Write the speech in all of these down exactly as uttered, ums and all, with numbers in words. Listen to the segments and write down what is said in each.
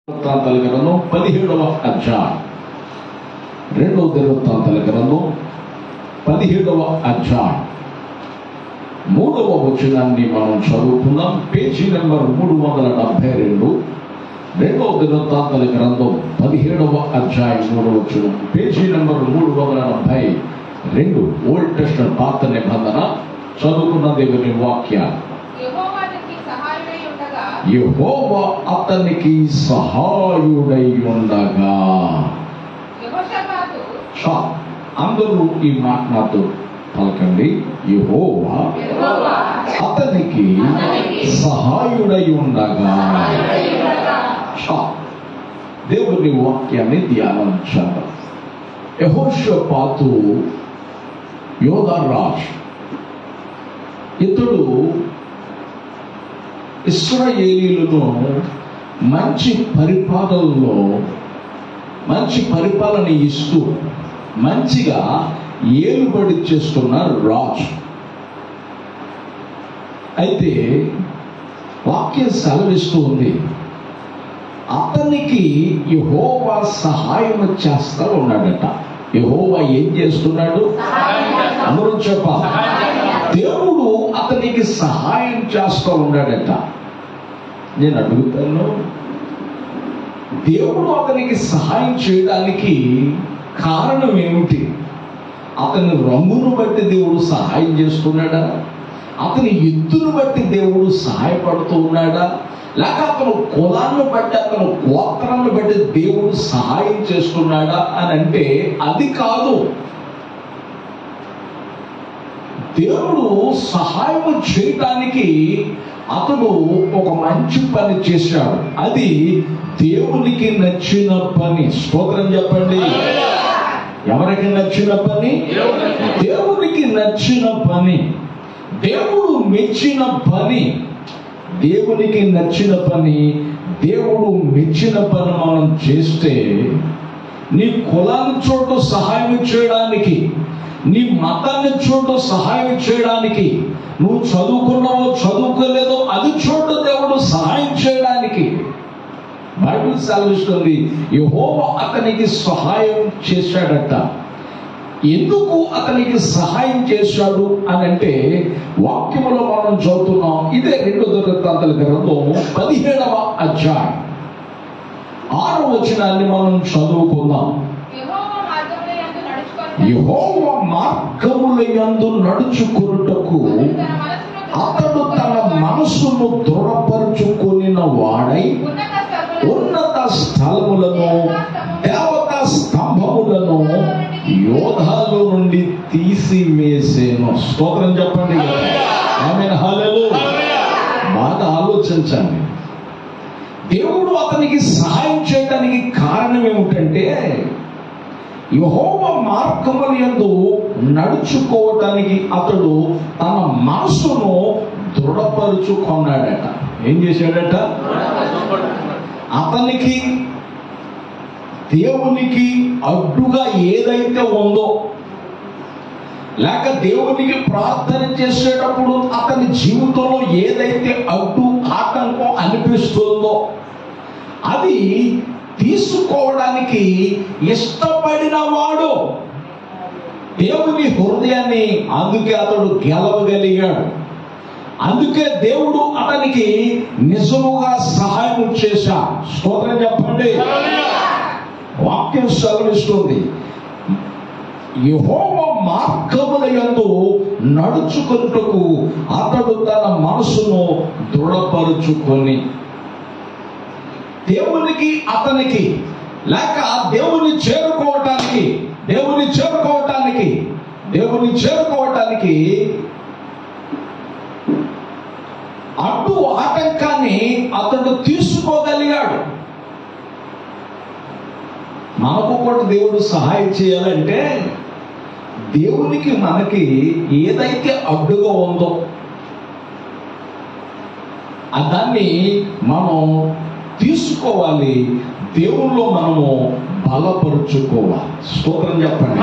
దినవృత్తాంతాల గ్రంథం పదిహేడవ అధ్యాయం. రెండవ దినవృత్తాంతాల గ్రంథం పదిహేడవ అధ్యాయం మూడవ వచనాన్ని మనం చదువుకుందాం. పేజీ నెంబర్ మూడు వందల డెబ్బై రెండు. రెండవ దినవృత్తాంతాల గ్రంథం పదిహేడవ అధ్యాయం మూడవ వచనం, పేజీ నెంబర్ మూడు వందల డెబ్బై రెండు. ఓల్డ్ టెస్టమెంట్ పాత నిబంధన. చదువుకున్న దేవుని వాక్యాలు. యెహోవా అతనికి సహాయుడై ఉండగా. అందరూ ఈ మాట నాతో పలకండి. యెహోవా అతనికి సహాయుడై ఉండగా. దేవుని వాక్యాన్ని ధ్యానించాలి. యెహోషాపాతు యోధా రాజు. ఇతడు ఇశ్రాయేలీయులను మంచి పరిపాలనలో మంచి పరిపాలన ఇస్తూ మంచిగా ఏలుబడి చేస్తున్న రాజు. అయితే వాక్యం సెలవిస్తూ ఉంది, అతనికి యెహోవా సహాయం చేస్తా ఉన్నాడట. యెహోవా ఏం చేస్తున్నాడు? అందరూ చెప్పాలి. దేవుడు అతనికి సహాయం చేస్తూ ఉన్నాడట. నేను అడుగుతాను, దేవుడు అతనికి సహాయం చేయడానికి కారణం ఏమిటి? అతని రంగును బట్టి దేవుడు సహాయం చేస్తున్నాడా? అతని ఎత్తును బట్టి దేవుడు సహాయపడుతూ ఉన్నాడా? లేక అతను కులాన్ని బట్టి అతను గోత్రాన్ని బట్టి దేవుడు సహాయం చేస్తున్నాడా అని అంటే అది కాదు. దేవుడు సహాయం చేయడానికి అతడు ఒక మంచి పని చేశాడు. అది దేవునికి నచ్చిన పని. స్తోత్రం చెప్పండి. ఎవరికి నచ్చిన పని? దేవునికి నచ్చిన పని, దేవుడు మెచ్చిన పని. దేవునికి నచ్చిన పని, దేవుడు మెచ్చిన పని మనం చేస్తే నీ కులాన్ని చోటు సహాయం చేయడానికి, నీ మతాన్ని చోటు సహాయం చేయడానికి, నువ్వు చదువుకున్నావో చదువుకోలేదో అది చోటు దేవుడు సహాయం చేయడానికి బైబిల్ సెలవిస్తుంది. యెహోవా అతనికి సహాయం చేశాడట. ఎందుకు అతనికి సహాయం చేశాడు అని అంటే వాక్యములో మనం చదువుతున్నాం. ఇదే రెండు దినవృత్తాంతాల గ్రంథం పదిహేడవ అధ్యాయం ఆరవ వచనాన్ని మనం చదువుకుందాం. యెహోవా మార్గములయందు నడుచుకొనుటకు అతడు తన మనసును దృఢపరుచుకొనిన వాడై ఉన్నత స్థలములను దేవతా స్తంభములను యోధాలో నుండి తీసివేసేను. స్తోత్రం చెప్పండి. ఆమేన్, హల్లెలూయా. బాగా ఆలోచించండి. దేవుడు అతనికి సహాయం చేయడానికి కారణం ఏమిటంటే యెహోవా మార్గముల యందు నడుచుకోవటానికి అతడు తన మనసును దృఢపరుచుకున్నాడట. ఏం చేశాడట? అతనికి దేవునికి అడ్డుగా ఏదైతే ఉందో, లేక దేవునికి ప్రార్థన చేసేటప్పుడు అతని జీవితంలో ఏదైతే అడ్డు ఆటంకం అనిపిస్తుందో అది తీసుకోవడానికి ఇష్టపడిన వాడు దేవుని హృదయాన్ని అందుకే అతడు గెలవగలిగాడు. అందుకే దేవుడు అతనికి నిజముగా సహాయం చేశాడు. స్తోత్రం చెప్పండి. వాక్యం సెలవిస్తుంది, యెహోవా మార్గముల యందు నడుచుకొనుటకు అతడు తన మనసును దృఢపరుచుకొని. దేవునికి అతనికి లేక దేవుని చేరుకోవటానికి దేవుని చేరుకోవటానికి దేవుని చేరుకోవటానికి అడ్డు ఆటంకాన్ని అతడు తీసుకోగలిగాడు. మనకు కూడా దేవుడు సహాయం చేయాలంటే దేవునికి మనకి ఏదైతే అడ్డుగా ఉందో దాన్ని మనం తీసుకోవాలి. దేవుల్లో మనము బలపరుచుకోవాలి. స్తోత్రం చెప్పండి.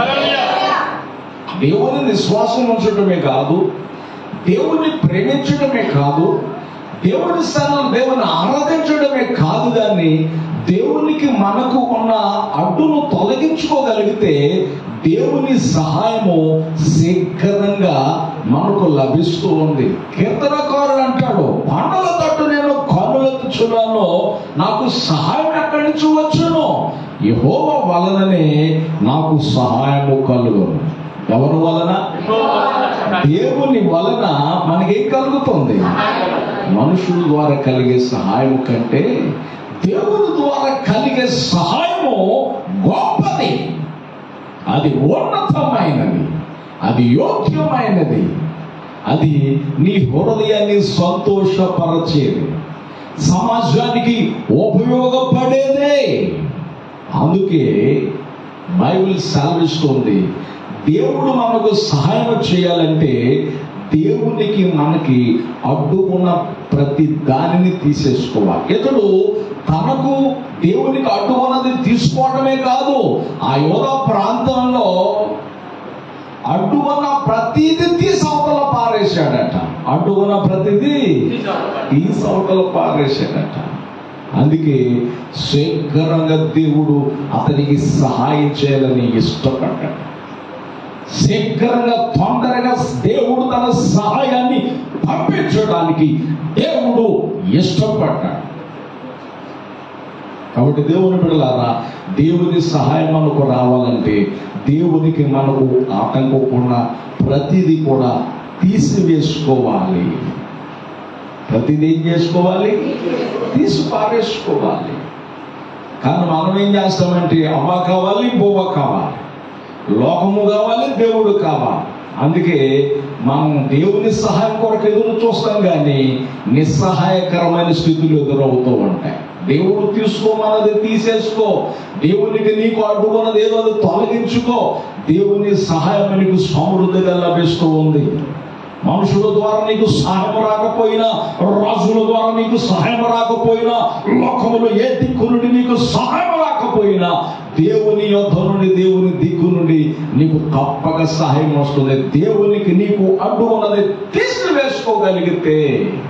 దేవుని విశ్వాసం ఉంచడమే కాదు, దేవుణ్ణి ప్రేమించడమే కాదు, దేవుని స్థానంలో దేవుని ఆరాధించడమే కాదు, కానీ దేవునికి మనకు ఉన్న అడ్డును తొలగించుకోగలిగితే దేవుని సహాయము శీఘ్రంగా మనకు లభిస్తూ ఉంది. కీర్తనకారుడు అంటాడు, కొండల తట్టు నేను కన్నులెత్తుచున్నాను, నాకు సహాయం ఎక్కడి నుంచి వచ్చును? యెహోవా వలననే నాకు సహాయము కలుగును. ఎవరి వలన? దేవుని వలన మనకేం కలుగుతుంది? మనుషుల ద్వారా కలిగే సహాయం కంటే దేవుని ద్వారా కలిగే సహాయము గొప్పది, అది ఉన్నతమైనది, అది యోగ్యమైనది, అది నీ హృదయాన్ని సంతోషపరచేది, సమాజానికి ఉపయోగపడేదే. అందుకే బైబిల్ సెలవిస్తుంది, దేవుడు మనకు సహాయం చేయాలంటే దేవునికి మనకి అడ్డు ఉన్న ప్రతి దానిని తీసేసుకోవాలి. ఇతడు తనకు దేవునికి అడ్డు ఉన్నది తీసుకోవడమే కాదు, ఆ యోధా ప్రాంతంలో అడ్డు ఉన్న ప్రతిదీ తీసి అవతల పారేశాడట. అడ్డు ఉన్న ప్రతిదీ తీసి అవతల పారేశాడట. అందుకే శీఘ్రంగా దేవుడు అతనికి సహాయం చేయాలని ఇష్టపడ్డాడు. శీఘ్రంగా తొందరగా దేవుడు తన సహాయాన్ని పంపించడానికి దేవుడు ఇష్టపడ్డాడు. కాబట్టి దేవుని బిడ్డలారా, దేవుని సహాయం మనకు రావాలంటే దేవునికి మనకు ఆటంకకుండా ప్రతిదీ కూడా తీసివేసుకోవాలి. ప్రతిదీ ఏం చేసుకోవాలి? తీసి పారేసుకోవాలి. కానీ మనం ఏం చేస్తామంటే అవ్వ కావాలి, బొవ్వ కావాలి, లోకము కావాలి, దేవుడు కావాలి. అందుకే మనం దేవుని సహాయం కొరకు ఎదురు చూస్తాం, కానీ నిస్సహాయకరమైన స్థితులు ఎదురవుతూ ఉంటాయి. దేవుడు తీసుకోమన్నది తీసేసుకో, దేవునికి నీకు అడ్డుకున్నది ఏదో అది తొలగించుకో. దేవుని సహాయం నీకు సమృద్ధిగా లభిస్తూ ఉంది. మనుషుల ద్వారా నీకు సహాయం రాకపోయినా, రాజుల ద్వారా నీకు సహాయం రాకపోయినా, లోకములో ఏ దిక్కు నుండి నీకు సహాయం రాకపోయినా, దేవుని యొద్ద నుండి, దేవుని దిక్కు నుండి నీకు తప్పక సహాయం వస్తుంది. దేవునికి నీకు అడ్డు ఉన్నది తీసివేసుకోగలిగితే,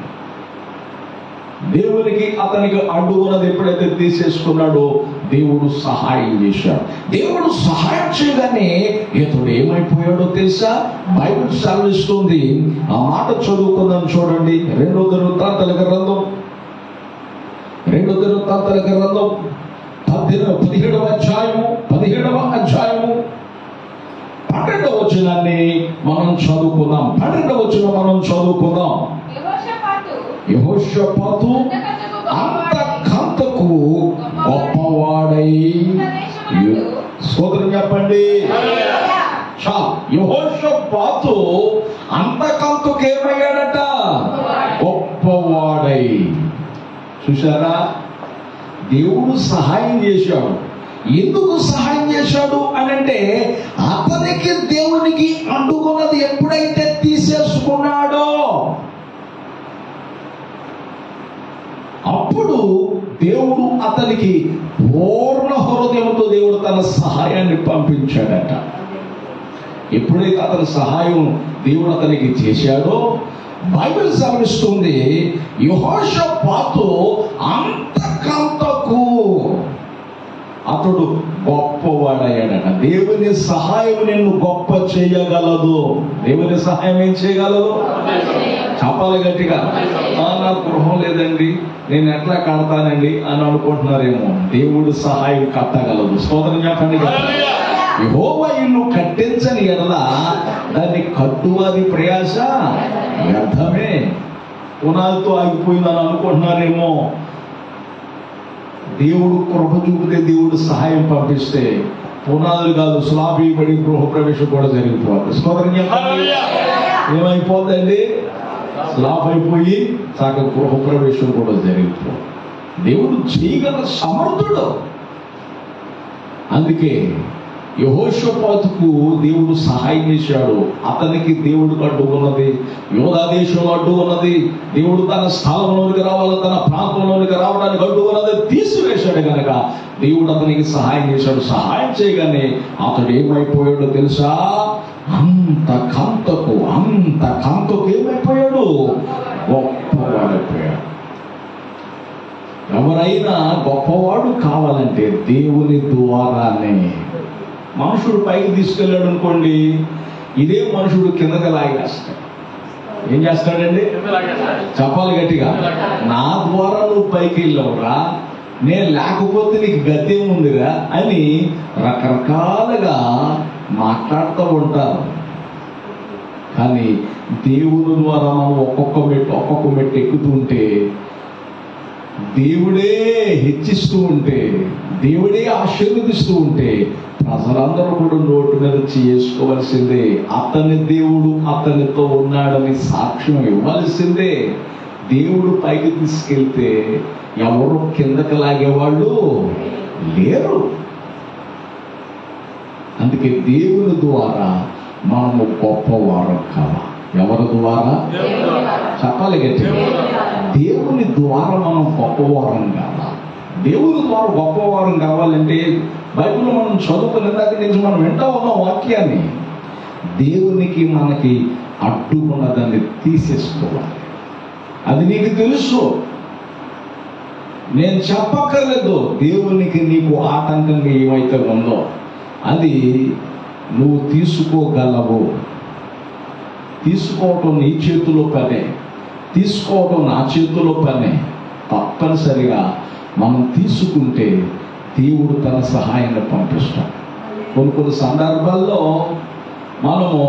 దేవునికి అతనికి అడ్డు ఉన్నది ఎప్పుడైతే తీసేసుకున్నాడో దేవుడు సహాయం చేశాడు. దేవుడు సహాయం చేయగానే ఇతడు ఏమైపోయాడో తెలుసా? బైబిల్ సెలవిస్తుంది. ఆ మాట చదువుకుందాం, చూడండి. రెండో దినవృత్తాంతాల గ్రంథం రెండో దినవృత్తాంతాల గ్రంథం పదిహేడవ అధ్యాయము పదిహేడవ అధ్యాయము పన్నెండవ వచనాన్ని మనం చదువుకుందాం. పన్నెండవ వచనం మనం చదువుకుందాం. యెహోషాపాతు అంతకంతకు గొప్పవాడై, స్తోత్రం చెప్పండి. యెహోషాపాతు అంతకంతకు ఏమయ్యాడట? గొప్పవాడై. చూసారా, దేవుడు సహాయం చేశాడు. ఎందుకు సహాయం చేశాడు అని అంటే, అతనికి దేవునికి అడ్డుకున్నది ఎప్పుడైతే తీసేసుకున్నాడో అప్పుడు దేవుడు అతనికి పూర్ణ హృదయంతో దేవుడు తన సహాయాన్ని పంపించాడట. ఎప్పుడైతే అతని సహాయం దేవుడు అతనికి చేశాడో, బైబిల్ సెలవిస్తుంది, యెహోషాపాతు అంతకంతకు అతడు గొప్పవాడయ్యాడట. దేవుని సహాయం నిన్ను గొప్ప చేయగలదు. దేవుని సహాయం ఏం చేయగలదు? చెప్పాలి గట్టిగా. నాకు గృహం లేదండి, నేను ఎట్లా కడతానండి అని అనుకుంటున్నారేమో. దేవుడు సహాయం కట్టగలదు. స్తోత్రం చెప్పండి. యెహోవా ఇల్లు కట్టించని ఎడల దాన్ని కట్టువారి ప్రయాస వ్యర్థమే. పునాదితో ఆగిపోయిందని అనుకుంటున్నారేమో. దేవుడు కృప చూపితే, దేవుడు సహాయం పంపిస్తే పునాదులు కాదు, స్లాబ్ పడి గృహ ప్రవేశం కూడా జరిగిపోతుంది. స్తోత్రం చెప్పండి. ఏమైపోతుందండి? స్లాబ్ అయిపోయి సగ గృహ ప్రవేశం కూడా జరిగిపోతుంది. దేవుడు చేయగల సమర్థుడు. అందుకే యెహోషాపాతుకు దేవుడు సహాయం చేశాడు. అతనికి దేవుడికి అడ్డు ఉన్నది, యోధా దేశంలో అడ్డు ఉన్నది. దేవుడు తన స్థలంలోనికి రావాలి, తన ప్రాంతంలోనికి రావడానికి అడ్డు ఉన్నది తీసివేశాడు కనుక దేవుడు అతనికి సహాయం చేశాడు. సహాయం చేయగానే అతడు ఏమైపోయాడో తెలుసా? అంత కంతకు అంత కంతకు ఏమైపోయాడు? గొప్ప గొప్పవాడైపోయాడు. ఎవరైనా గొప్పవాడు కావాలంటే దేవుని ద్వారానే. మనుషుడు పైకి తీసుకెళ్ళాడు అనుకోండి, ఇదే మనుషుడు కిందకి లాగేస్తాడు. ఏం చేస్తాడండి? చెప్పాలి గట్టిగా, నా ద్వారా నువ్వు పైకి వెళ్ళవురా, నేను లేకపోతే నీకు గతి ఉందిరా అని రకరకాలుగా మాట్లాడుతూ ఉంటారు. కానీ దేవుని ద్వారా మనం ఒక్కొక్క మెట్టు ఒక్కొక్క మెట్టు ఎక్కుతూ ఉంటే, దేవుడే హెచ్చిస్తూ ఉంటే, దేవుడే ఆశీర్వదిస్తూ ఉంటే ప్రజలందరూ కూడా నోటు మీద చేసుకోవలసిందే. అతని దేవుడు అతనితో ఉన్నాడని సాక్ష్యం ఇవ్వాల్సిందే. దేవుడు పైకి తీసుకెళ్తే ఎవరు కిందకి లాగేవాళ్ళు లేరు. అందుకే దేవుని ద్వారా మనము గొప్పవారం కావాలి. ఎవరి ద్వారా? చెప్పాలి గట్టిగా, దేవుని ద్వారా మనం గొప్పవారం కావాలి. దేవుని ద్వారా గొప్పవారం కావాలంటే బైబిల్లో మనం చదువుకునే దగ్గర నుంచి మనం వింటా ఉన్న వాక్యాన్ని దేవునికి మనకి అడ్డుకున్న దాన్ని తీసేసుకోవాలి. అది నీకు తెలుసు, నేను చెప్పక్కర్లేదు. దేవునికి నీకు ఆటంకంగా ఏమైతే ఉందో అది నువ్వు తీసుకోగలవు. తీసుకోవటం నీ చేతిలో పనే, తీసుకోవటం నా చేతిలో పనే. తప్పనిసరిగా మనం తీసుకుంటే దేవుడు తన సహాయాన్ని పంపిస్తాడు. కొన్ని కొన్ని సందర్భాల్లో మనము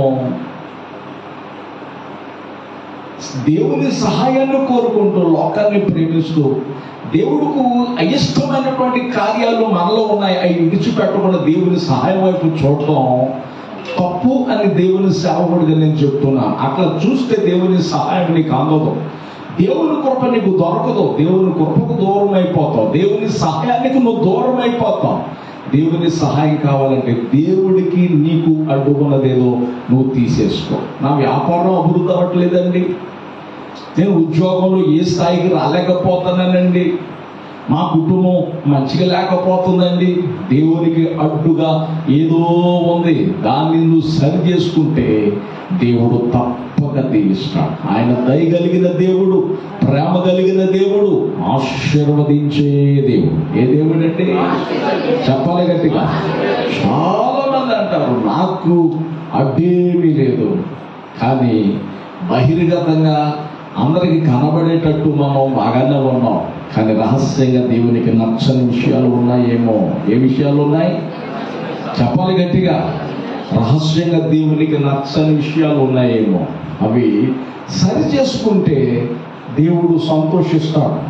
దేవుని సహాయాన్ని కోరుకుంటూ లోకాన్ని ప్రేమిస్తూ దేవుడుకు అయిష్టమైనటువంటి కార్యాలు మనలో ఉన్నాయి, అవి విడిచిపెట్టకుండా దేవుని సహాయం వైపు చూడటం తప్పు అని దేవుని సేవకుడిగా నేను చెప్తున్నాను. అట్లా చూస్తే దేవుని సహాయం నీకు అందదు, దేవుని కృప నీకు దొరకదు, దేవుని కృపకు దూరం అయిపోతావు, దేవుని సహాయానికి నువ్వు దూరం అయిపోతావు. దేవుని సహాయం కావాలంటే దేవుడికి నీకు అడ్డుకున్నదేదో నువ్వు తీసేసుకో. నా వ్యాపారం అభివృద్ధి అవ్వట్లేదండి, నేను ఉద్యోగంలో ఏ స్థాయికి రాలేకపోతానండి, మా కుటుంబం మంచిగా లేకపోతుందండి, దేవునికి అడ్డుగా ఏదో ఉంది, దాన్ని నువ్వు సరి చేసుకుంటే దేవుడు తప్పక దీవిస్తాడు. ఆయన దయ కలిగిన దేవుడు, ప్రేమ కలిగిన దేవుడు, ఆశీర్వదించే దేవుడు. ఏ దేవుడు అంటే? చెప్పాలి గట్టిగా. చాలా మంది అంటారు నాకు అడ్డేమీ లేదు, కానీ బహిర్గతంగా అందరికి కనబడేటట్టు మనం బాగానే ఉన్నాం, కానీ రహస్యంగా దేవునికి నచ్చని విషయాలు ఉన్నాయేమో. ఏ విషయాలు ఉన్నాయి? చెప్పాలి గట్టిగా. రహస్యంగా దేవునికి నచ్చని విషయాలు ఉన్నాయేమో. అవి సరి చేసుకుంటే దేవుడు సంతోషిస్తాడు.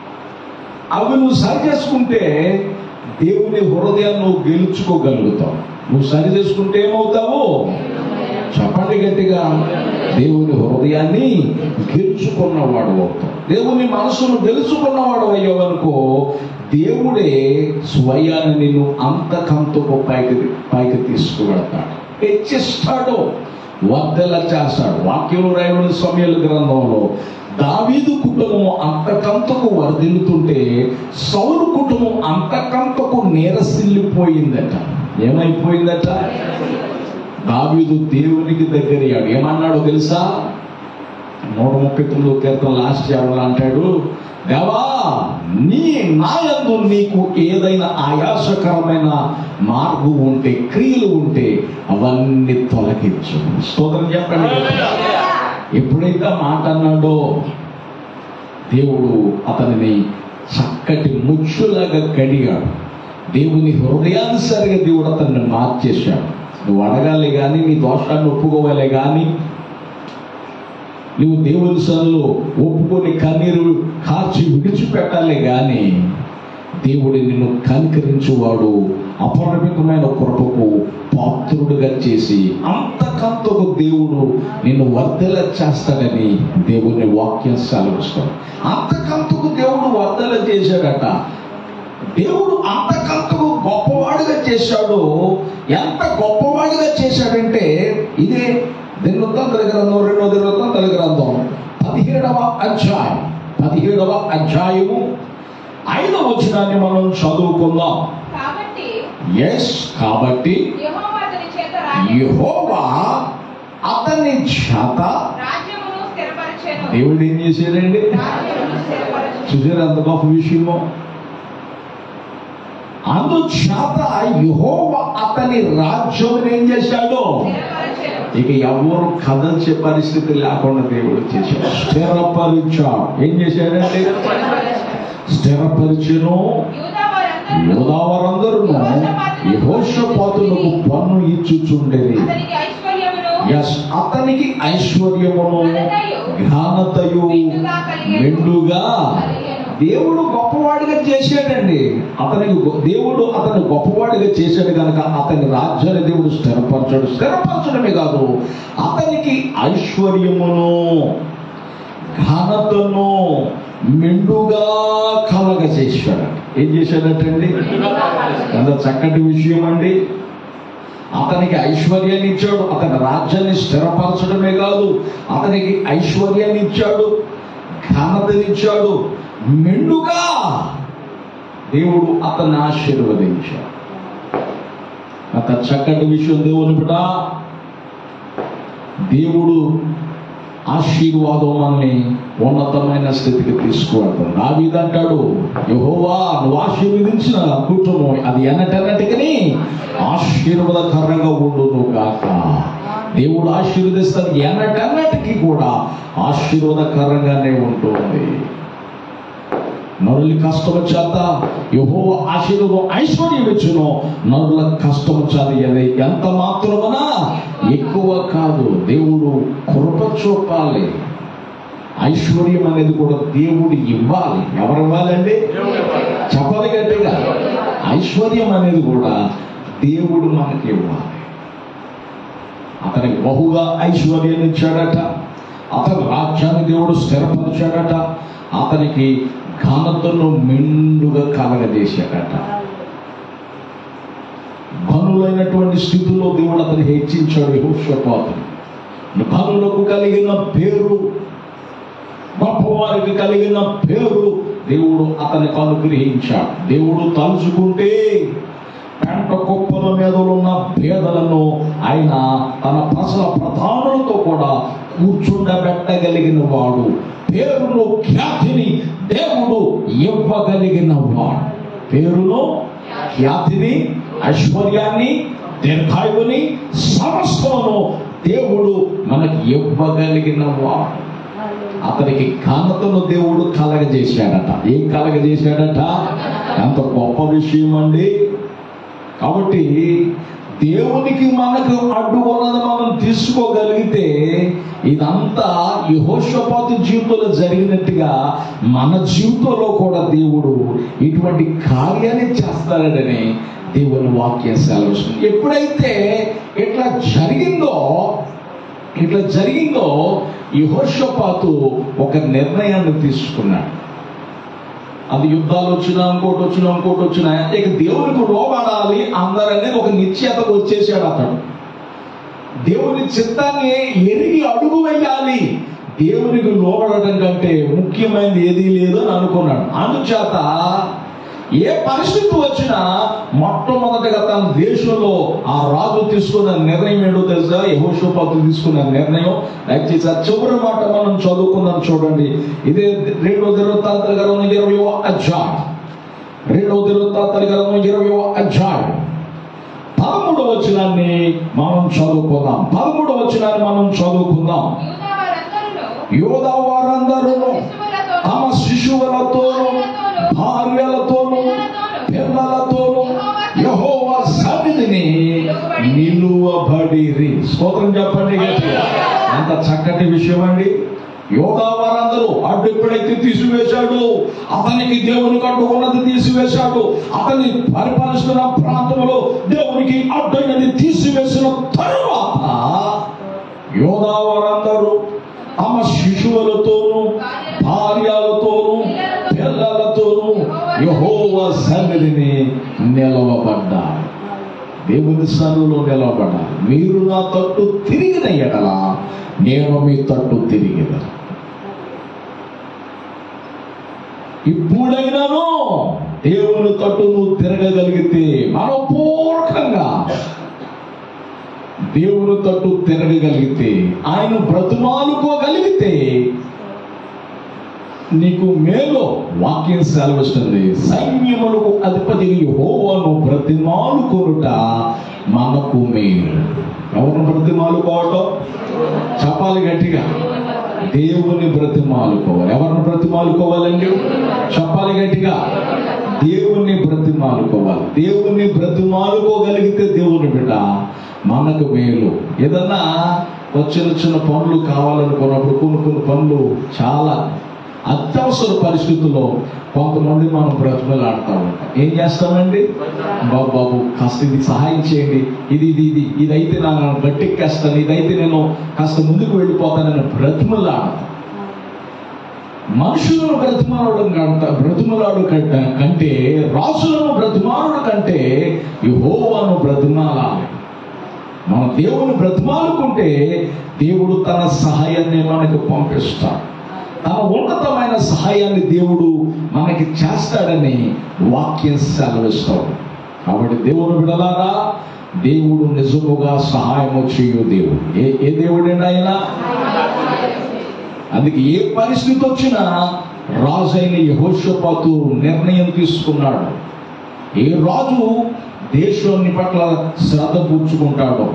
అవి నువ్వు సరి చేసుకుంటే దేవుని హృదయాన్ని నువ్వు గెలుచుకోగలుగుతావు. నువ్వు సరి చేసుకుంటే ఏమవుతావు? చెప్పండి గట్టిగా. దేవుని హృదయాన్ని గెలుచుకున్నవాడు అవుతావు. దేవుని మనసును గెలుచుకున్నవాడు అయ్యావనుకో, దేవుడే స్వయాన్ని నిన్ను అంతకంతకు పైకి పైకి తీసుకువెడతాడు, హెచ్చిస్తాడు, వర్ధల చేస్తాడు. వాక్యంలో రాయబడిన సమూయేలు గ్రంథంలో దావీదు కుటుంబం అంతకంతకు వర్ధిల్లుతుంటే సౌలు కుటుంబం అంతకంతకు నీరసిల్లిపోయిందట. ఏమైపోయిందట? దావీదు దేవునికి దగ్గరయ్యాడు. ఏమన్నాడో తెలుసా? నూట ముప్పై తొమ్మిదో కీర్తన లాస్ట్ ఎవరు అంటాడు, దేవా నీ నాయందు నీకు ఏదైనా ఆయాసకరమైన మార్గం ఉంటే, క్రియలు ఉంటే అవన్నీ తొలగించు. స్తోత్రం చెప్పండి. ఎప్పుడైతే మాట అన్నాడో దేవుడు అతనిని చక్కటి ముచ్చులాగా కడిగాడు. దేవుని హృదయానుసారిగా దేవుడు అతన్ని మార్చేశాడు. నువ్వు అడగాలి కానీ, నీ దోషాన్ని ఒప్పుకోవాలి కానీ, నువ్వు దేవుని సన్నిధిలో ఒప్పుకొని కన్నీరు కార్చి విడిచిపెట్టాలి కానీ, దేవుడు నిన్ను కనికరించువాడు, అపరిమితమైన కృపకు పాత్రుడుగా చేసి అంతకంతకు దేవుడు నిన్ను వర్ధల చేస్తాడని దేవుని వాక్యం సెలవిస్తాడు. అంతకంతకు దేవుడు వర్ధల చేశాడట. దేవుడు అంతకంతకు గొప్పవాడిగా చేశాడు. ఎంత గొప్పవాడిగా చేశాడంటే, ఇదే దినవృత్తాంతల గ్రంథం, రెండో దినవృత్తాంతల గ్రంథం పదిహేడవ అధ్యాయం పదిహేడవ అధ్యాయము ఐదవ వచనాన్ని మనం చదువుకుందాం. ఎస్ కాబట్టి యెహోవా అతని చేత దేవుడు ఏం చేశాడండి? చూసారు అంత గొప్ప విషయమో. అందుచేత యెహోవా అతని రాజ్యం ఏం చేశాడు? ఇక ఎవరు కదల్చే పరిస్థితి లేకుండా దేవుడు చేశాడు. స్థిరపరిచాడు. ఏం చేశాడంటే స్థిరపరిచెను. యూదా వారందరూ యెహోషాపాతులకు పన్ను ఇచ్చుచుండేది. అతనికి ఐశ్వర్యమును ఘనతయు మెండుగా దేవుడు గొప్పవాడిగా చేశాడండి. అతనికి దేవుడు అతను గొప్పవాడిగా చేశాడు కనుక అతని రాజ్యాన్ని దేవుడు స్థిరపరచాడు. స్థిరపరచడమే కాదు, అతనికి ఐశ్వర్యమును ఘనతను మెండుగా కలగ చేశాడు. ఏం చేశాడటండి? ఎంత చక్కటి విషయం అండి. అతనికి ఐశ్వర్యాన్ని ఇచ్చాడు. అతని రాజ్యాన్ని స్థిరపరచడమే కాదు, అతనికి ఐశ్వర్యాన్ని ఇచ్చాడు, ఘనతనిచ్చాడు, మెండుగా దేవుడు అతన్ని ఆశీర్వదించాడు. అంత చక్కటి విషయం దేవుని బిడ్డ. దేవుడు ఆశీర్వాదం మనల్ని ఉన్నతమైన స్థితికి తీసుకువెళ్తాడు. దావీదు అంటాడు, యెహోవా నువ్వు ఆశీర్వదించిన కుటుంబం అది ఎన్నటెన్నటికని ఆశీర్వాదకరంగా ఉండును గాక. దేవుడు ఆశీర్వదిస్తాడు, ఎన్నటెన్నటికి కూడా ఆశీర్వాదకరంగానే ఉంటుంది. నరుల కష్టము చేత యెహోవా ఆశీర్వాదం ఐశ్వర్యం ఇచ్చును, నరుల కష్టము చేత ఎంత మాత్రమనా ఎక్కువ కాదు. దేవుడు కృప చూపాలి. ఐశ్వర్యం అనేది కూడా దేవుడు ఇవ్వాలి. ఎవరు ఇవ్వాలండి? చెప్పాలి గట్టిగా. ఐశ్వర్యం అనేది కూడా దేవుడు మనకి ఇవ్వాలి. అతనికి బహుగా ఐశ్వర్యాన్ని ఇచ్చాడట. అతని రాజ్యాన్ని దేవుడు స్థిరపరిచాడట. అతనికి ఘనతను మెండుగా కలగజేశాడట. ఘనులైనటువంటి స్థితిలో దేవుడు అతను హెచ్చించాడు. యెహోషాపాతును ఘనులకు కలిగిన పేరు, గొప్పవారికి కలిగిన పేరు దేవుడు అతనికి అనుగ్రహించాడు. దేవుడు తలుచుకుంటే పెంట కుప్పల మీద ఉన్న పేదలను ఆయన తన ప్రజల ప్రధానులతో కూడా కూర్చుండబెట్టగలిగిన వాడు. పేరును ఖ్యాతిని దేవుడు ఇవ్వగలిగిన వాడు. పేరును ఖ్యాతిని ఐశ్వర్యాన్ని దీర్ఘాయువుని సమస్తమును దేవుడు మనకి ఇవ్వగలిగిన వాడు. అతనికి ఘనతను దేవుడు కలగజేశాడట. ఏం కలగజేశాడట? ఎంత గొప్ప విషయం అండి. కాబట్టి దేవునికి మనకు అడ్డు ఉన్నది మనం తీసుకోగలిగితే ఇదంతా యెహోషాపాతు జీవితంలో జరిగినట్టుగా మన జీవితంలో కూడా దేవుడు ఇటువంటి కార్యాన్ని చేస్తాడని దేవుని వాక్యం సెలవిస్తుంది. ఎప్పుడైతే ఇట్లా జరిగిందో ఇట్లా జరిగిందో యెహోషాపాతు ఒక నిర్ణయాన్ని తీసుకున్నాడు. అది యుద్ధాలు వచ్చినా ఇంకోటి వచ్చినా ఇంకోటి వచ్చినా ఇక దేవునికి లోబడాలి అందరనే ఒక నిశ్చయతకు వచ్చేసాడు. అతడు దేవుని చిత్తాన్ని ఎరిగి అడుగు వేయాలి. దేవునికి లోబడటం కంటే ముఖ్యమైనది ఏదీ లేదు అని అనుకున్నాడు. అందుచేత ఏ పరిస్థితి వచ్చినా మొట్టమొదటిగా తన దేశంలో ఆ రాజు తీసుకున్న నిర్ణయం ఏంటో తెలుసా? యెహోషాపాతు తీసుకున్న నిర్ణయం. దయచేసి ఆ చివరి మాట మనం చదువుకుందాం. చూడండి, ఇదే రెండో దినవృత్తాంతాల గ్రంథం ఇరవయవ అధ్యాయం రెండో దినవృత్తాంతాల గ్రంథం ఇరవయవ అధ్యాయం పదమూడవ వచనాన్ని మనం చదువుకుందాం. పదమూడవ వచనాన్ని మనం చదువుకుందాం. యూదా వారందరూ తమ శిశువులతోనూ భార్యలతోనూ పిల్లలతోనూ యెహోవా సన్నిధిని నిలువబడిరి. స్తోత్రం చెప్పండి. ఎంత చక్కటి విషయం అండి. యూదా వారందరూ అడ్డు ఎప్పుడైతే తీసివేశాడు, అతనికి దేవునికి అడ్డు ఉన్నది తీసివేశాడు. అతని పరిపాలిస్తున్న ప్రాంతంలో దేవునికి అడ్డైనది తీసివేసిన తరువాత యూదా వారందరూ తమ శిశువులతోనూ భార్యలతోనూ పిల్లలతోనూ యెహోవా సన్నిధిని నిలవబడ్డారు. దేవుని సన్నిధిలో నిలవబడ్డారు. మీరు నా తట్టు తిరిగిన ఎడల నేను మీ తట్టు తిరిగిన. ఇప్పుడైనాను దేవుని తట్టు నువ్వు తిరగగలిగితే, మనపూర్వకంగా దేవుని తట్టు తిరగగలిగితే, ఆయన బ్రతుమాలుకోగలిగితే నీకు మేలు. వాక్యం సెలవిస్తుంది, సైన్యములకు అధిపతి యెహోవాను బ్రతిమాలుకొనుట మనకు మేలు. ఎవరిని బ్రతిమాలుకోవటం? చెప్పాలి గట్టిగా, దేవుని బ్రతిమాలుకోవాలి. ఎవరిని బ్రతిమాలుకోవాలండి? చెప్పాలి గట్టిగా, దేవుణ్ణి బ్రతిమాలుకోవాలి. దేవుణ్ణి బ్రతిమాలుకోగలిగితే దేవుని బిడ్డ మనకు మేలు. ఏదన్నా చిన్న చిన్న పనులు కావాలనుకున్నప్పుడు కొన్ని కొన్ని పనులు చాలా అత్యవసర పరిస్థితుల్లో కొంతమంది మనం బ్రతిమలాడుతూ ఉంటాం. ఏం చేస్తామండి? బాబు బాబు కాస్త ఇది సహాయం చేయండి, ఇది ఇది ఇది ఇదైతే నా గట్టెక్కేస్తాను, ఇదైతే నేను కాస్త ముందుకు వెళ్ళిపోతానని బ్రతిమలాడతాను. మనుషులను బ్రతిమాలడం కంట బ్రతిమలాడు కంటే రాజులను బ్రతిమాలుడు కంటే యెహోవాను బ్రతిమాలాలి. మనం దేవుని బ్రతిమాలుకుంటే దేవుడు తన సహాయాన్ని మనకు పంపిస్తాడు. తన ఉన్నతమైన సహాయాన్ని దేవుడు మనకి చేస్తాడని వాక్యం సెలవిస్తాడు. కాబట్టి దేవుని బిడ్డలారా, దేవుడు నిజముగా సహాయము చేయు దేవుడు. ఏ ఏ దేవుడైనా ఆయన. అందుకే ఏ పరిస్థితి వచ్చినా రాజైన యెహోషాపాతు నిర్ణయం తీసుకున్నాడు. ఏ రాజు దేశాన్ని పట్ల శ్రద్ధ పూర్చుకుంటాడో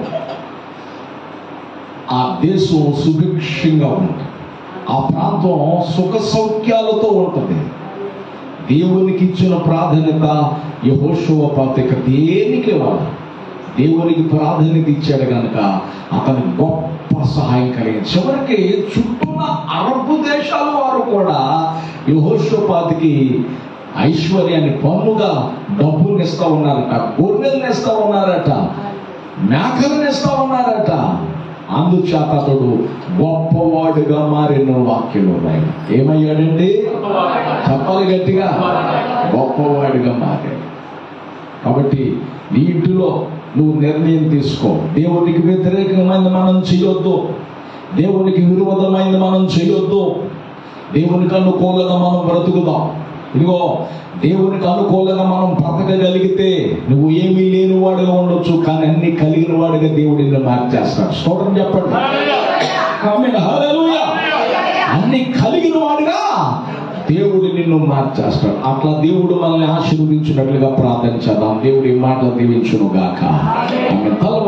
ఆ దేశం సుభిక్షంగా ఉంటుంది, ఆ ప్రాంతం సుఖ సౌఖ్యాలతో ఉంటుంది. దేవునికి ఇచ్చిన ప్రాధాన్యత యెహోషాపాతుకి దేనికి వాడు దేవునికి ప్రాధాన్యత ఇచ్చాడు కనుక అతని గొప్ప సహాయం కలిగింది. చివరికి చుట్టూన్న అరబ్ దేశాల వారు కూడా యెహోషాపాతుకి ఐశ్వర్యాన్ని పన్నుగా డబ్బుని ఇస్తా ఉన్నారట, గొర్రెల్ని ఇస్తా ఉన్నారట, మేకలను ఇస్తా ఉన్నారట. అందుచేత అతడు గొప్పవాడుగా మారిన వాక్యంలో ఉన్నాయి. ఏమయ్యాడండి? చెప్పాలి గట్టిగా, గొప్పవాడిగా మారాడు. కాబట్టి నీ ఇంటిలో నువ్వు నిర్ణయం తీసుకో. దేవునికి వ్యతిరేకమైనది మనం చేయొద్దు, దేవునికి విరోధమైనది మనం చేయొద్దు. దేవునికి అనుకూలంగా మనం బ్రతుకుదాం. ఇదిగో, దేవునికి అనుకూలంగా మనం బ్రతకగలిగితే నువ్వు ఏమీ లేని వాడుగా ఉండొచ్చు, కానీ అన్ని కలిగిన వాడిగా దేవుడు నిన్ను మార్చేస్తాడు. స్తోత్రం చెప్పండి. హల్లెలూయా. అన్ని కలిగిన వాడుగా దేవుడు నిన్ను మార్చేస్తాడు. అట్లా దేవుడు మనల్ని ఆశీర్వదించినట్లుగా ప్రార్థన చేద్దాం. దేవుడు ఈ మాటలు దీవించును గాక.